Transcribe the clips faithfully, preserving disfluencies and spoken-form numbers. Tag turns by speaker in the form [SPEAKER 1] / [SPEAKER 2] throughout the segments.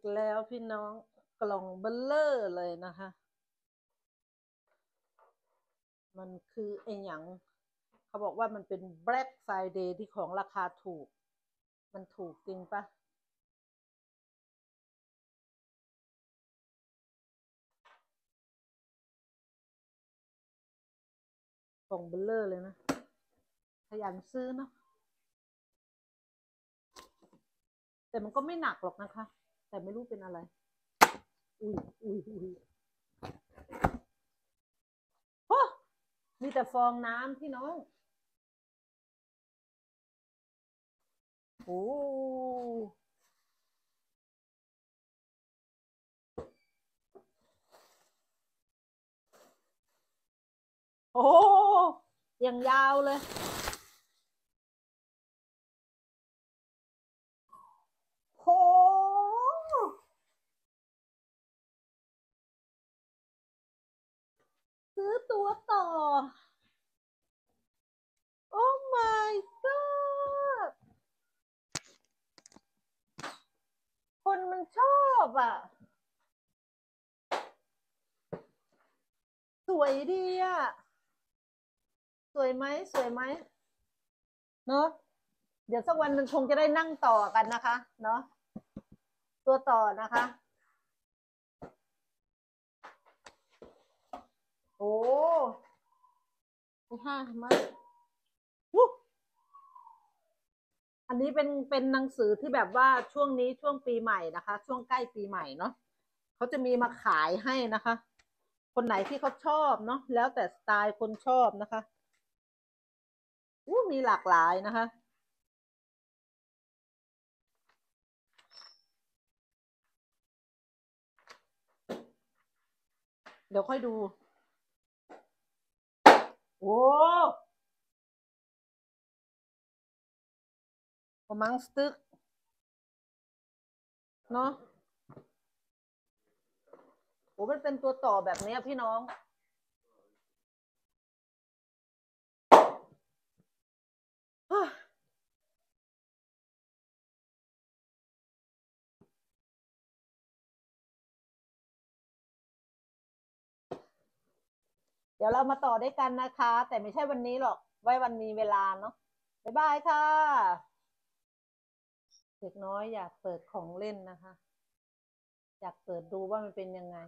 [SPEAKER 1] แล้วพี่น้องกล่องเบลเลอร์เลยนะคะ มันคือไอ้หยังเขาบอกว่ามันเป็น Black Friday ที่ของราคาถูก มันถูกจริงปะกล่องเบลเลอร์เลยนะขยันซื้อเนาะแต่มันก็ไม่หนักหรอกนะคะ แต่ไม่รู้เป็นอะไร อุ้ยอุ้ยอุ้ยโอ้มีแต่ฟองน้ำพี่น้อง โอ้โอ้ยังยาวเลยโหซื้อตัวต่อ โอ้ my god คนมันชอบอ่ะ สวยดีอ่ะ สวยไหมสวยไหมเนาะเดี๋ยวสักวันหนึ่งคงจะได้นั่งต่อกันนะคะเนาะตัวต่อนะคะโอ้ห้ามาอันนี้เป็นเป็นหนังสือที่แบบว่าช่วงนี้ช่วงปีใหม่นะคะ ช่วงใกล้ปีใหม่เนาะเขาจะมีมาขายให้นะคะ คนไหนที่เขาชอบเนาะแล้วแต่สไตล์คนชอบนะคะอู้มีหลากหลายนะคะ เดี๋ยวค่อยดู โอ้ประมาณสตึกเนาะโอ้มันเป็นตัวต่อแบบนี้พี่น้องเดี๋ยวเรามาต่อด้วยกันนะคะ แต่ไม่ใช่วันนี้หรอก ไว้วันมีเวลาเนาะบ๊ายบายค่ะ เด็กน้อยอยากเปิดของเล่นนะคะ อยากเปิดดูว่ามันเป็นยังไง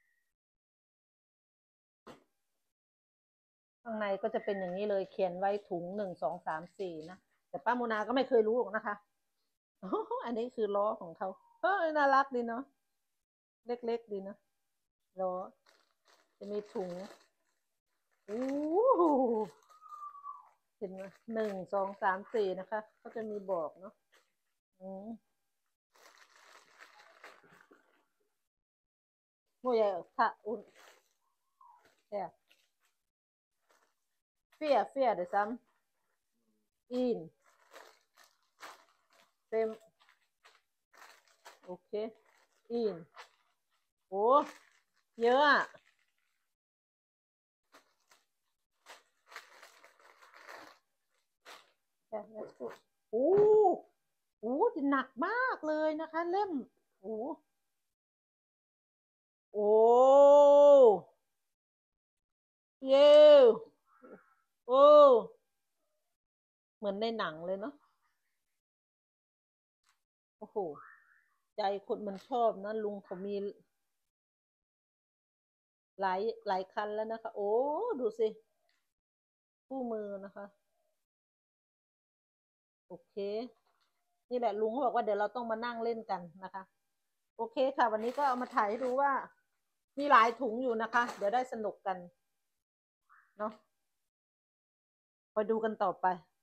[SPEAKER 1] ข้างในก็จะเป็นอย่างนี้เลยเขียนไว้ถุงหนึ่งสองสามสี่นะ แต่ป้าโมนาก็ไม่เคยรู้หรอกนะคะ อันนี้คือล้อของเขาเฮ้ยน่ารักดีเนาะเล็กๆดีเนาะล้อจะมีถุงอู้เห็นไหมหนึ่งสองสามสี่นะคะเขาจะมีบอกเนาะอืมโมยค่ะอุ่นเนี่ยเฟียเฟียเดี๋ยวซ้ำอินเต็มโอเคอินโอ้เยอะอะโอ้โอ้จะหนักมากเลยนะคะเล่มโอ้โอ้เย้โอ้เหมือนในหนังเลยเนาะโอ้โหใจคนมันชอบนะลุงเขามีหลายหลายคันแล้วนะคะโอ้ดูสิคู่มือนะคะโอเคนี่แหละลุงเขาบอกว่าเดี๋ยวเราต้องมานั่งเล่นกันนะคะโอเคค่ะวันนี้ก็เอามาถ่ายให้ดูว่ามีหลายถุงอยู่นะคะเดี๋ยวได้สนุกกันเนาะไปดูกันต่อไป